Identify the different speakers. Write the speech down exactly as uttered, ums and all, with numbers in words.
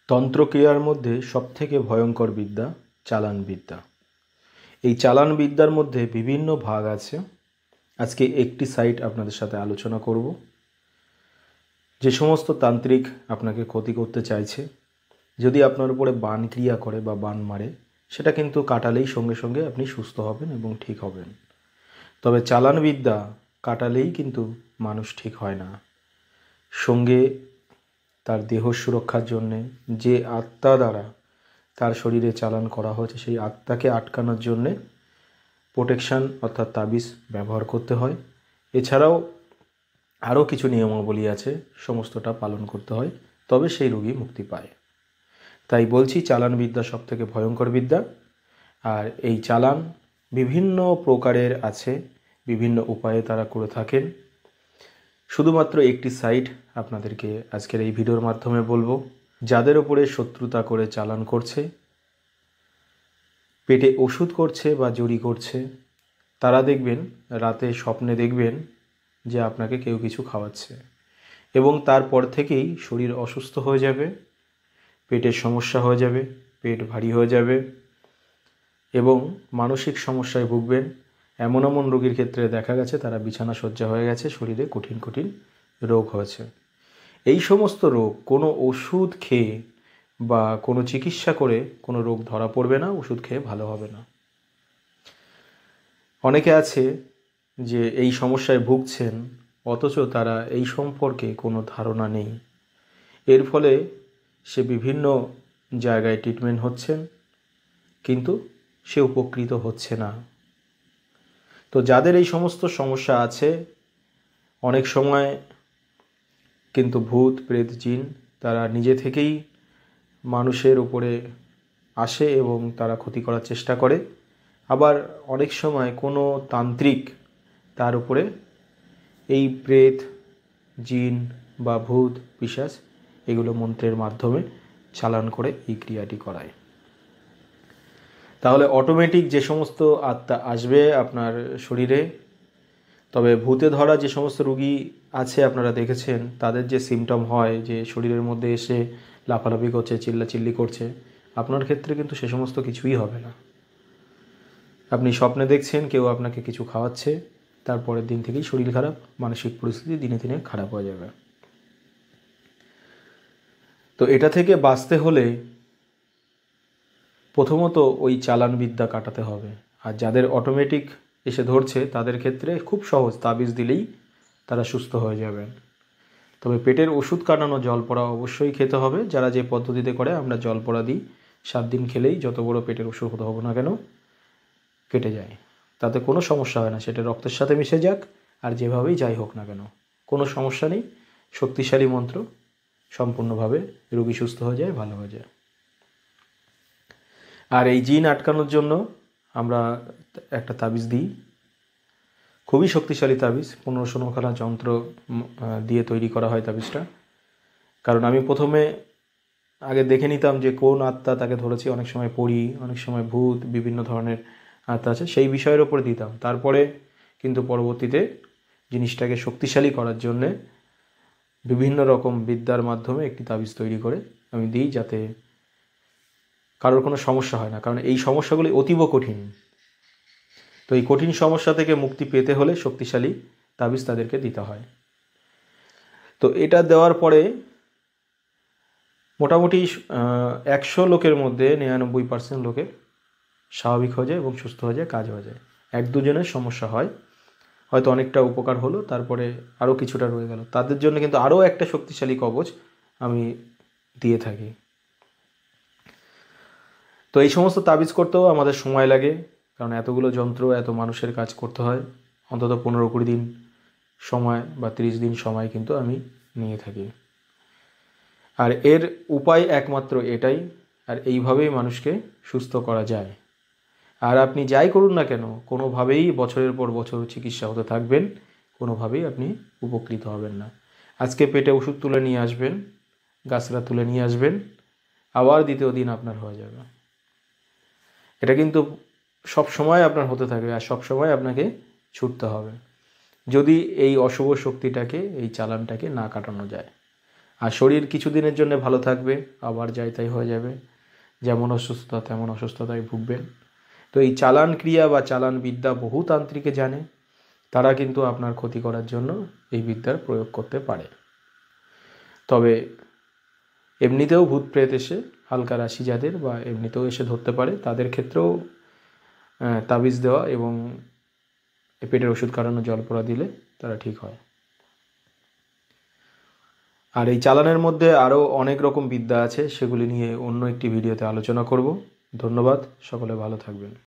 Speaker 1: তন্ত্রক্রিয়ার মধ্যে সবথেকে ভয়ঙ্কর বিদ্যা চালান বিদ্যা। এই চালান বিদ্যার মধ্যে বিভিন্ন ভাগ আছে। আজকে একটি সাইট আপনাদের সাথে আলোচনা করব। যে সমস্ত তান্ত্রিক আপনাকে ক্ষতি করতে চাইছে, যদি আপনার উপরে বান ক্রিয়া করে বা বান মারে, সেটা কিন্তু কাটালেই সঙ্গে সঙ্গে আপনি সুস্থ হবেন এবং ঠিক হবেন। তবে চালান বিদ্যা কাটালেই কিন্তু মানুষ ঠিক হয় না। সঙ্গে তার দেহ সুরক্ষার জন্যে যে আত্মা দ্বারা তার শরীরে চালান করা হয়েছে, সেই আত্মাকে আটকানোর জন্যে প্রোটেকশান অর্থাৎ তাবিজ ব্যবহার করতে হয়। এছাড়াও আরও কিছু নিয়মাবলী আছে, সমস্তটা পালন করতে হয়, তবে সেই রোগী মুক্তি পায়। তাই বলছি, চালান বিদ্যা সবথেকে ভয়ঙ্কর বিদ্যা। আর এই চালান বিভিন্ন প্রকারের আছে, বিভিন্ন উপায়ে তারা করে থাকেন। শুধুমাত্র একটি সাইট আপনাদেরকে আজকের এই ভিডিওর মাধ্যমে বলবো। যাদের ওপরে শত্রুতা করে চালান করছে, পেটে ওষুধ করছে বা জড়ি করছে, তারা দেখবেন রাতে স্বপ্নে দেখবেন যে আপনাকে কেউ কিছু খাওয়াচ্ছে, এবং তারপর থেকেই শরীর অসুস্থ হয়ে যাবে, পেটের সমস্যা হয়ে যাবে, পেট ভারী হয়ে যাবে এবং মানসিক সমস্যায় ভুগবেন। এমন এমন রোগীর ক্ষেত্রে দেখা গেছে তারা বিছানা শয্যা হয়ে গেছে, শরীরে কঠিন কঠিন রোগ হয়েছে। এই সমস্ত রোগ কোনো ওষুধ খেয়ে বা কোনো চিকিৎসা করে কোনো রোগ ধরা পড়বে না, ওষুধ খেয়ে ভালো হবে না। অনেকে আছে যে এই সমস্যায় ভুগছেন, অথচ তারা এই সম্পর্কে কোনো ধারণা নেই। এর ফলে সে বিভিন্ন জায়গায় ট্রিটমেন্ট হচ্ছেন, কিন্তু সে উপকৃত হচ্ছে না। তো যাদের এই সমস্ত সমস্যা আছে, অনেক সময় কিন্তু ভূত প্রেত জিন তারা নিজে থেকেই মানুষের উপরে আসে এবং তারা ক্ষতি করার চেষ্টা করে। আবার অনেক সময় কোনো তান্ত্রিক তার উপরে এই প্রেত জিন বা ভূত পিশাচ এগুলো মন্ত্রের মাধ্যমে চালান করে এই ক্রিয়াটি করায়। তাহলে অটোমেটিক যে সমস্ত আত্মা আসবে আপনার শরীরে, তবে ভূতে ধরা যে সমস্ত রোগী আছে আপনারা দেখেছেন, তাদের যে সিমটম হয় যে শরীরের মধ্যে এসে লাফালাফি করছে, চিল্লাচিল্লি করছে, আপনার ক্ষেত্রে কিন্তু সে সমস্ত কিছুই হবে না। আপনি স্বপ্নে দেখছেন কেউ আপনাকে কিছু খাওয়াচ্ছে, তারপরের দিন থেকেই শরীর খারাপ, মানসিক পরিস্থিতি দিনে দিনে খারাপ হয়ে যাবে। তো এটা থেকে বাঁচতে হলে প্রথমত ওই চালান বিদ্যা কাটাতে হবে। আর যাদের অটোমেটিক এসে ধরছে তাদের ক্ষেত্রে খুব সহজ, তাবিজ দিলেই তারা সুস্থ হয়ে যাবেন। তবে পেটের ওষুধ কাটানো জলপোড়া অবশ্যই খেতে হবে। যারা যে পদ্ধতিতে করে, আমরা জলপোড়া দিই, সাত দিন খেলেই যত বড় পেটের ওষুধ হোক না কেন কেটে যায়, তাতে কোনো সমস্যা হয় না। সেটা রক্তের সাথে মিশে যাক আর যেভাবেই যাই হোক না কেন, কোনো সমস্যা নেই। শক্তিশালী মন্ত্র, সম্পূর্ণভাবে রোগী সুস্থ হয়ে যায়, ভালো হয়ে যায়। আর এই জিন আটকানোর জন্য আমরা একটা তাবিজ দিই, খুবই শক্তিশালী তাবিজ, পনেরো ষোলোখানা যন্ত্র দিয়ে তৈরি করা হয় তাবিজটা। কারণ আমি প্রথমে আগে দেখে নিতাম যে কোন আত্মা তাকে ধরেছে, অনেক সময় পড়ি, অনেক সময় ভূত, বিভিন্ন ধরনের আত্মা আছে, সেই বিষয়ের ওপর দিতাম। তারপরে কিন্তু পরবর্তীতে জিনিসটাকে শক্তিশালী করার জন্যে বিভিন্ন রকম বিদ্যার মাধ্যমে একটি তাবিজ তৈরি করে আমি দিই, যাতে কারোর কোনো সমস্যা হয় না। কারণ এই সমস্যাগুলি অতীব কঠিন। তো এই কঠিন সমস্যা থেকে মুক্তি পেতে হলে শক্তিশালী তাবিজ তাদেরকে দিতে হয়। তো এটা দেওয়ার পরে মোটামুটি একশো লোকের মধ্যে নিরানব্বই পার্সেন্ট লোকে স্বাভাবিক হয়ে যায় এবং সুস্থ হয়ে যায়, কাজ হয়ে যায়। এক দুজনের সমস্যা হয়, হয়তো অনেকটা উপকার হলো, তারপরে আরও কিছুটা রয়ে গেল, তাদের জন্য কিন্তু আরও একটা শক্তিশালী কবচ আমি দিয়ে থাকি। তো এই সমস্ত তাবিজ করতেও আমাদের সময় লাগে, কারণ এতগুলো যন্ত্র, এত মানুষের কাজ করতে হয়। অন্তত পনেরো কুড়ি দিন সময় বা তিরিশ দিন সময় কিন্তু আমি নিয়ে থাকি। আর এর উপায় একমাত্র এটাই, আর এইভাবেই মানুষকে সুস্থ করা যায়। আর আপনি যাই করুন না কেন, কোনোভাবেই বছরের পর বছর চিকিৎসা হতে থাকবেন, কোনোভাবেই আপনি উপকৃত হবেন না। আজকে পেটে ওষুধ তুলে নিয়ে আসবেন, গাছরা তুলে নিয়ে আসবেন, আবার দ্বিতীয় দিন আপনার হয়ে যাবে। এটা কিন্তু সব সময় আপনার হতে থাকবে, আর সব সময় আপনাকে ছুটতে হবে, যদি এই অশুভ শক্তিটাকে, এই চালানটাকে না কাটানো যায়। আর শরীর কিছুদিনের জন্য ভালো থাকবে, আবার যাই তাই হয়ে যাবে, যেমন অসুস্থতা তেমন অসুস্থতায় ভুগবেন। তো এই চালান ক্রিয়া বা চালান বিদ্যা বহু তান্ত্রিকে জানে, তারা কিন্তু আপনার ক্ষতি করার জন্য এই বিদ্যার প্রয়োগ করতে পারে। তবে এমনিতেও ভূত প্রেত এসে হালকা রাশি যাদের বা এমনিতেও এসে ধরতে পারে, তাদের ক্ষেত্রেও তাবিজ দেওয়া এবং পেটের ওষুধ কাটানো জল পোড়া দিলে তারা ঠিক হয়। আর এই চালানের মধ্যে আরও অনেক রকম বিদ্যা আছে, সেগুলি নিয়ে অন্য একটি ভিডিওতে আলোচনা করব। ধন্যবাদ, সকলে ভালো থাকবেন।